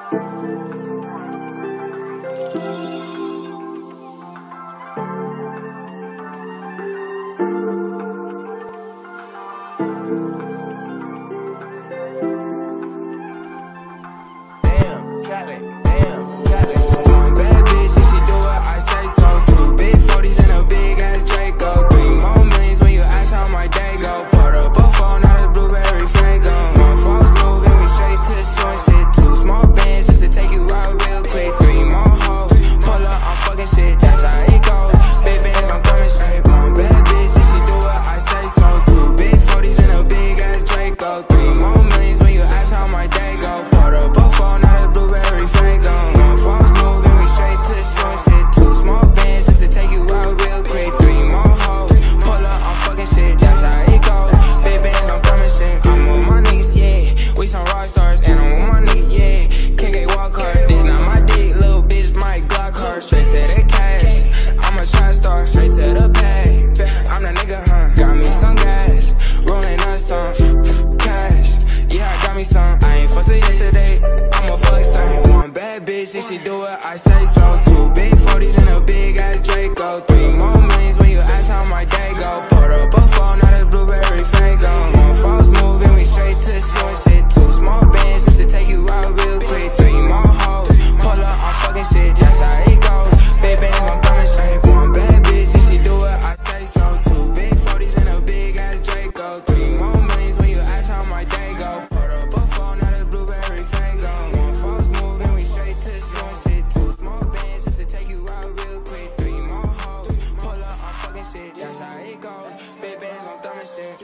Damn, Cali, damn, Cali. One bad bitch, and she do what I say so. 2 big 40s and a big ass Draco. 3 more millions when you ask how my day go. Put up a phone, not a blueberry Fago. One false move and we straight to the short shit. 2 small bands just to take you out real quick. 3 more hoes, pull up, I'm fucking shit, that's how it goes. Big bands, I'm coming straight. One bad bitch, and she do what I say so. 2 big 40s and a big ass Draco. 3 more millions when you ask how my day go. Put up a phone, not a blueberry Fago. One false move and we straight to the short shit. 2 small bands just to take you out real quick. 3 more hoes, pull up, I'm fucking shit, that's how it goes. Big bands, I'm coming straight. I'm with my niggas, yeah. We some rock stars, and I'm with my niggas, yeah. KK walk hard, this not my dick, little bitch, my Glock hard. Straight to the cash, I'm a trap star, straight to the pay. I'm the nigga, huh? Got me some gas, rolling up some cash. Yeah, I got me some. I ain't fussing yesterday, I'ma fuck some. One bad bitch, and she do what I say so. 2 big 40s and a big ass Draco. 3 more millions when you ask how my day go. Put up a phone, not a blueberry Fago. One false move and we straight to the short shit. 2 small bands just to take you out real quick. 3 more hoes, pull up, I'm fucking shit, that's how it goes. Big bands, I'm coming straight. One bad bitch, and she do what I say so. 2 big 40s and a big ass Draco. 3 more millions when you ask how my day go. Put up a phone, not a blueberry Fago.